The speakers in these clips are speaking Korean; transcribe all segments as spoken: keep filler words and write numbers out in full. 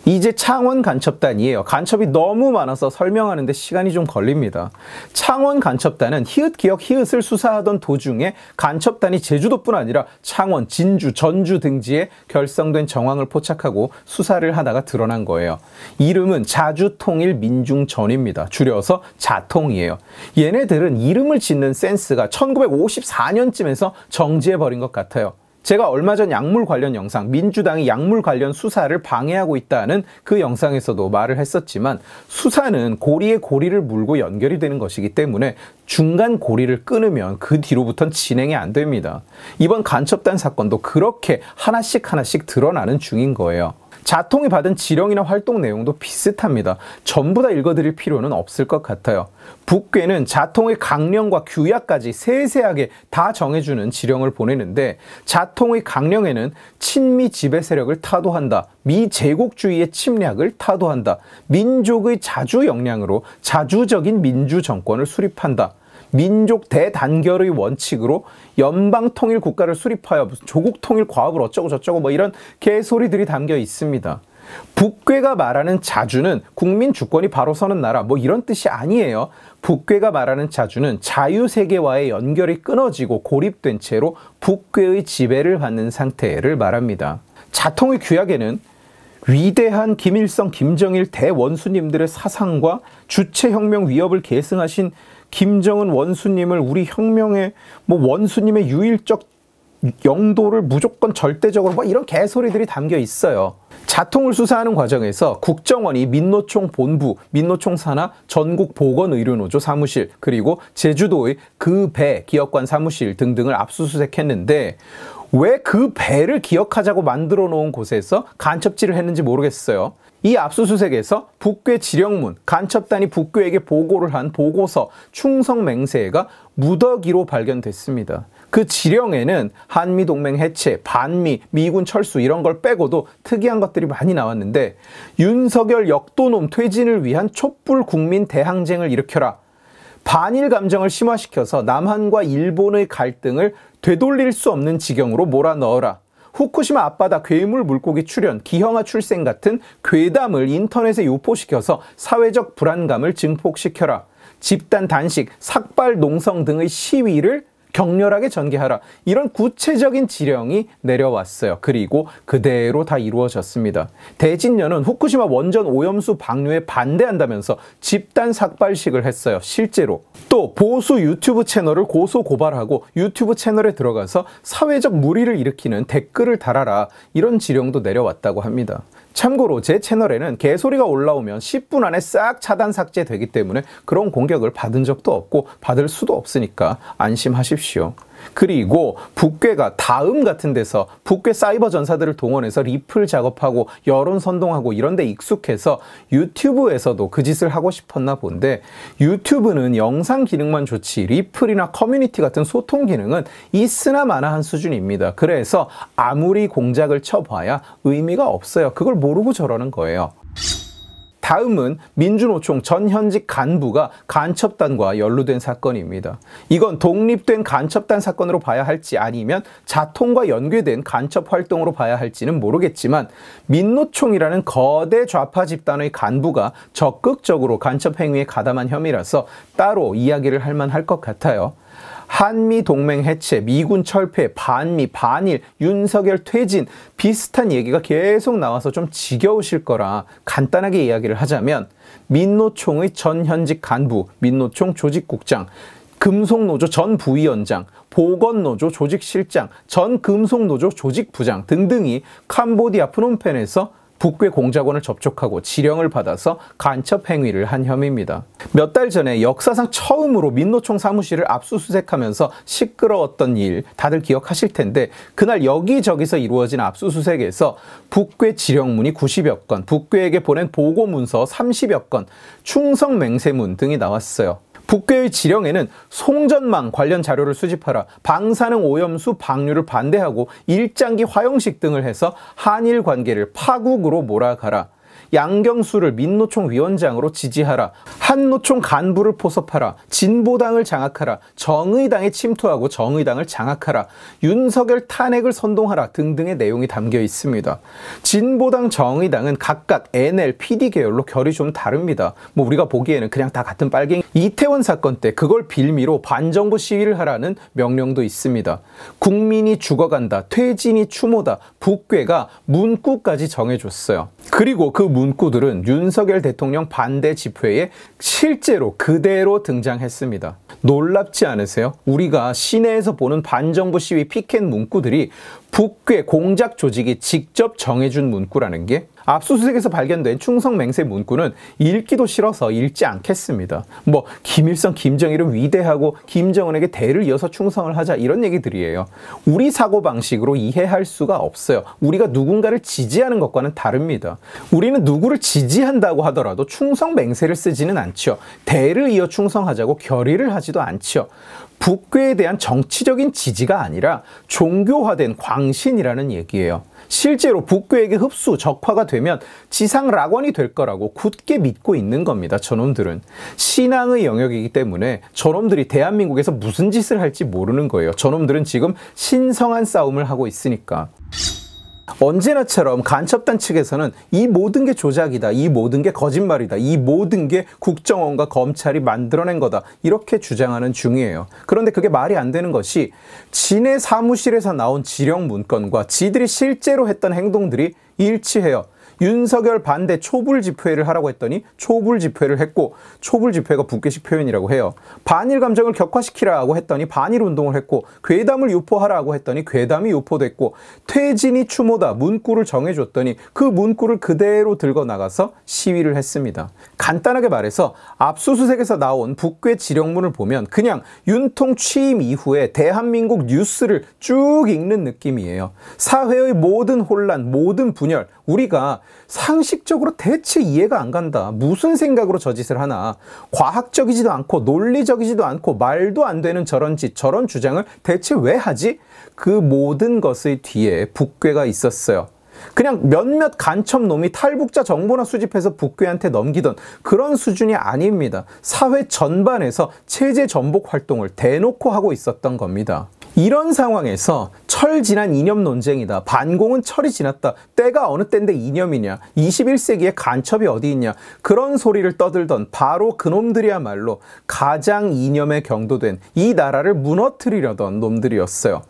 이제 창원 간첩단이에요. 간첩이 너무 많아서 설명하는데 시간이 좀 걸립니다. 창원 간첩단은 히읗 기억 히읗을 수사하던 도중에 간첩단이 제주도뿐 아니라 창원, 진주, 전주 등지에 결성된 정황을 포착하고 수사를 하다가 드러난 거예요. 이름은 자주통일민중전입니다. 줄여서 자통이에요. 얘네들은 이름을 짓는 센스가 천구백오십사 년쯤에서 정지해버린 것 같아요. 제가 얼마 전 약물 관련 영상, 민주당이 약물 관련 수사를 방해하고 있다는 그 영상에서도 말을 했었지만 수사는 고리에 고리를 물고 연결이 되는 것이기 때문에 중간 고리를 끊으면 그 뒤로부터는 진행이 안 됩니다. 이번 간첩단 사건도 그렇게 하나씩 하나씩 드러나는 중인 거예요. 자통이 받은 지령이나 활동 내용도 비슷합니다. 전부 다 읽어드릴 필요는 없을 것 같아요. 북괴는 자통의 강령과 규약까지 세세하게 다 정해주는 지령을 보내는데 자통의 강령에는 친미 지배 세력을 타도한다. 미제국주의의 침략을 타도한다. 민족의 자주 역량으로 자주적인 민주 정권을 수립한다. 민족 대단결의 원칙으로 연방통일 국가를 수립하여 무슨 조국통일 과업을 어쩌고 저쩌고 뭐 이런 개소리들이 담겨 있습니다. 북괴가 말하는 자주는 국민 주권이 바로 서는 나라 뭐 이런 뜻이 아니에요. 북괴가 말하는 자주는 자유세계와의 연결이 끊어지고 고립된 채로 북괴의 지배를 받는 상태를 말합니다. 자통의 규약에는 위대한 김일성, 김정일 대원수님들의 사상과 주체혁명 위협을 계승하신 김정은 원수님을 우리 혁명의 뭐 원수님의 유일적 영도를 무조건 절대적으로 뭐 이런 개소리들이 담겨 있어요. 자통을 수사하는 과정에서 국정원이 민노총 본부, 민노총 산하 전국보건의료노조 사무실 그리고 제주도의 그 배 기업관 사무실 등등을 압수수색했는데 왜 그 배를 기억하자고 만들어 놓은 곳에서 간첩질을 했는지 모르겠어요. 이 압수수색에서 북괴 지령문, 간첩단이 북괴에게 보고를 한 보고서, 충성맹세가 무더기로 발견됐습니다. 그 지령에는 한미동맹 해체, 반미, 미군 철수 이런 걸 빼고도 특이한 것들이 많이 나왔는데 윤석열 역도놈 퇴진을 위한 촛불 국민 대항쟁을 일으켜라. 반일 감정을 심화시켜서 남한과 일본의 갈등을 되돌릴 수 없는 지경으로 몰아넣어라. 후쿠시마 앞바다 괴물 물고기 출현, 기형아 출생 같은 괴담을 인터넷에 유포시켜서 사회적 불안감을 증폭시켜라. 집단 단식, 삭발 농성 등의 시위를 격렬하게 전개하라. 이런 구체적인 지령이 내려왔어요. 그리고 그대로 다 이루어졌습니다. 대진년은 후쿠시마 원전 오염수 방류에 반대한다면서 집단 삭발식을 했어요. 실제로. 또 보수 유튜브 채널을 고소 고발하고 유튜브 채널에 들어가서 사회적 물의를 일으키는 댓글을 달아라. 이런 지령도 내려왔다고 합니다. 참고로 제 채널에는 개소리가 올라오면 십 분 안에 싹 차단 삭제되기 때문에 그런 공격을 받은 적도 없고 받을 수도 없으니까 안심하십시오. 그리고 북괴가 다음 같은 데서 북괴 사이버 전사들을 동원해서 리플 작업하고 여론 선동하고 이런 데 익숙해서 유튜브에서도 그 짓을 하고 싶었나 본데 유튜브는 영상 기능만 좋지 리플이나 커뮤니티 같은 소통 기능은 있으나 마나한 수준입니다. 그래서 아무리 공작을 쳐봐야 의미가 없어요. 그걸 모르고 저러는 거예요. 다음은 민주노총 전 현직 간부가 간첩단과 연루된 사건입니다. 이건 독립된 간첩단 사건으로 봐야 할지 아니면 자통과 연계된 간첩 활동으로 봐야 할지는 모르겠지만 민노총이라는 거대 좌파 집단의 간부가 적극적으로 간첩 행위에 가담한 혐의라서 따로 이야기를 할 만할 것 같아요. 한미 동맹 해체, 미군 철폐, 반미, 반일, 윤석열 퇴진 비슷한 얘기가 계속 나와서 좀 지겨우실 거라 간단하게 이야기를 하자면 민노총의 전 현직 간부, 민노총 조직국장, 금속노조 전 부위원장, 보건노조 조직실장, 전 금속노조 조직부장 등등이 캄보디아 프놈펜에서 북괴 공작원을 접촉하고 지령을 받아서 간첩 행위를 한 혐의입니다. 몇 달 전에 역사상 처음으로 민노총 사무실을 압수수색하면서 시끄러웠던 일 다들 기억하실 텐데 그날 여기저기서 이루어진 압수수색에서 북괴 지령문이 구십여 건, 북괴에게 보낸 보고문서 삼십여 건, 충성맹세문 등이 나왔어요. 북괴의 지령에는 송전망 관련 자료를 수집하라, 방사능 오염수 방류를 반대하고 일장기 화형식 등을 해서 한일 관계를 파국으로 몰아가라, 양경수를 민노총 위원장으로 지지하라, 한노총 간부를 포섭하라, 진보당을 장악하라, 정의당에 침투하고 정의당을 장악하라, 윤석열 탄핵을 선동하라 등등의 내용이 담겨 있습니다. 진보당, 정의당은 각각 엔엘, 피디 계열로 결이 좀 다릅니다. 뭐 우리가 보기에는 그냥 다 같은 빨갱이. 이태원 사건 때 그걸 빌미로 반정부 시위를 하라는 명령도 있습니다. 국민이 죽어간다, 퇴진이 추모다, 북괴가 문구까지 정해줬어요. 그리고 그 문구들은 윤석열 대통령 반대 집회에 실제로 그대로 등장했습니다. 놀랍지 않으세요? 우리가 시내에서 보는 반정부 시위 피켓 문구들이 북괴 공작 조직이 직접 정해준 문구라는 게, 압수수색에서 발견된 충성맹세 문구는 읽기도 싫어서 읽지 않겠습니다. 뭐 김일성, 김정일은 위대하고 김정은에게 대를 이어서 충성을 하자, 이런 얘기들이에요. 우리 사고방식으로 이해할 수가 없어요. 우리가 누군가를 지지하는 것과는 다릅니다. 우리는 누구를 지지한다고 하더라도 충성맹세를 쓰지는 않죠. 대를 이어 충성하자고 결의를 하지도 않죠. 북괴에 대한 정치적인 지지가 아니라 종교화된 광신이라는 얘기예요. 실제로 북괴에게 흡수, 적화가 되면 지상 락원이 될 거라고 굳게 믿고 있는 겁니다. 저놈들은. 신앙의 영역이기 때문에 저놈들이 대한민국에서 무슨 짓을 할지 모르는 거예요. 저놈들은 지금 신성한 싸움을 하고 있으니까. 언제나처럼 간첩단 측에서는 이 모든 게 조작이다, 이 모든 게 거짓말이다, 이 모든 게 국정원과 검찰이 만들어낸 거다, 이렇게 주장하는 중이에요. 그런데 그게 말이 안 되는 것이, 지네 사무실에서 나온 지령 문건과 지들이 실제로 했던 행동들이 일치해요. 윤석열 반대 촛불 집회를 하라고 했더니 촛불 집회를 했고, 촛불 집회가 북괴식 표현이라고 해요. 반일 감정을 격화시키라고 했더니 반일 운동을 했고, 괴담을 유포하라고 했더니 괴담이 유포됐고, 퇴진이 추모다 문구를 정해줬더니 그 문구를 그대로 들고 나가서 시위를 했습니다. 간단하게 말해서 압수수색에서 나온 북괴 지령문을 보면 그냥 윤통 취임 이후에 대한민국 뉴스를 쭉 읽는 느낌이에요. 사회의 모든 혼란, 모든 분열, 우리가 상식적으로 대체 이해가 안 간다. 무슨 생각으로 저 짓을 하나. 과학적이지도 않고 논리적이지도 않고 말도 안 되는 저런 짓, 저런 주장을 대체 왜 하지? 그 모든 것의 뒤에 북괴가 있었어요. 그냥 몇몇 간첩놈이 탈북자 정보나 수집해서 북괴한테 넘기던 그런 수준이 아닙니다. 사회 전반에서 체제 전복 활동을 대놓고 하고 있었던 겁니다. 이런 상황에서 철 지난 이념 논쟁이다, 반공은 철이 지났다, 때가 어느 때인데 이념이냐, 이십일 세기에 간첩이 어디 있냐, 그런 소리를 떠들던 바로 그놈들이야말로 가장 이념에 경도된, 이 나라를 무너뜨리려던 놈들이었어요.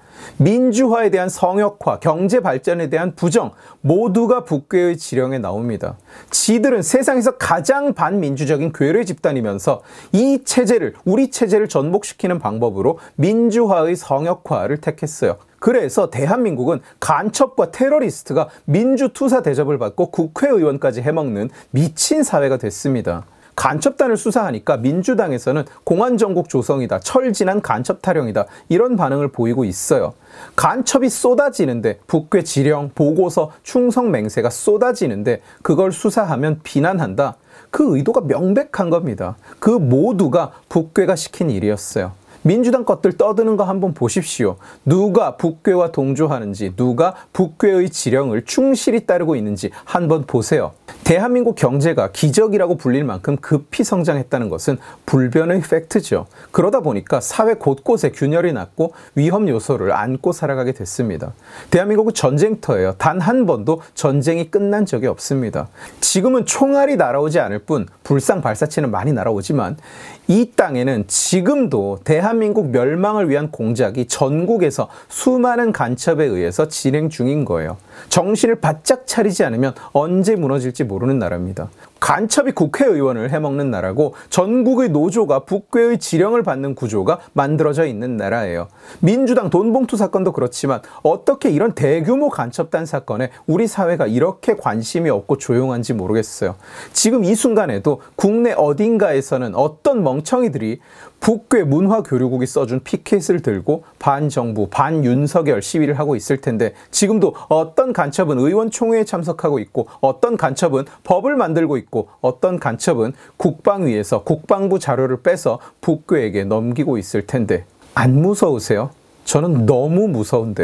민주화에 대한 성역화, 경제 발전에 대한 부정, 모두가 북괴의 지령에 나옵니다. 지들은 세상에서 가장 반민주적인 괴뢰 집단이면서 이 체제를, 우리 체제를 전복시키는 방법으로 민주화의 성역화를 택했어요. 그래서 대한민국은 간첩과 테러리스트가 민주투사 대접을 받고 국회의원까지 해먹는 미친 사회가 됐습니다. 간첩단을 수사하니까 민주당에서는 공안정국 조성이다, 철진한 간첩 타령이다, 이런 반응을 보이고 있어요. 간첩이 쏟아지는데, 북괴 지령, 보고서, 충성맹세가 쏟아지는데 그걸 수사하면 비난한다. 그 의도가 명백한 겁니다. 그 모두가 북괴가 시킨 일이었어요. 민주당 것들 떠드는 거 한번 보십시오. 누가 북괴와 동조하는지, 누가 북괴의 지령을 충실히 따르고 있는지 한번 보세요. 대한민국 경제가 기적이라고 불릴 만큼 급히 성장했다는 것은 불변의 팩트죠. 그러다 보니까 사회 곳곳에 균열이 났고 위험 요소를 안고 살아가게 됐습니다. 대한민국은 전쟁터예요. 단 한 번도 전쟁이 끝난 적이 없습니다. 지금은 총알이 날아오지 않을 뿐 불상 발사체는 많이 날아오지만, 이 땅에는 지금도 대한민국 멸망을 위한 공작이 전국에서 수많은 간첩에 의해서 진행 중인 거예요. 정신을 바짝 차리지 않으면 언제 무너질지 모르는 나라입니다. 간첩이 국회의원을 해먹는 나라고, 전국의 노조가 북괴의 지령을 받는 구조가 만들어져 있는 나라예요. 민주당 돈봉투 사건도 그렇지만 어떻게 이런 대규모 간첩단 사건에 우리 사회가 이렇게 관심이 없고 조용한지 모르겠어요. 지금 이 순간에도 국내 어딘가에서는 어떤 멍청이들이 북괴 문화교류국이 써준 피켓을 들고 반정부, 반윤석열 시위를 하고 있을 텐데, 지금도 어떤 간첩은 의원총회에 참석하고 있고, 어떤 간첩은 법을 만들고 있고, 어떤 간첩은 국방위에서 국방부 자료를 빼서 북괴에게 넘기고 있을 텐데, 안 무서우세요? 저는 너무 무서운데요.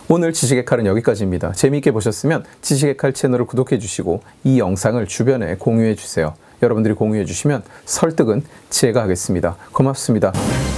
오늘 지식의 칼은 여기까지입니다. 재미있게 보셨으면 지식의 칼 채널을 구독해 주시고 이 영상을 주변에 공유해 주세요. 여러분들이 공유해 주시면 설득은 제가 하겠습니다. 고맙습니다.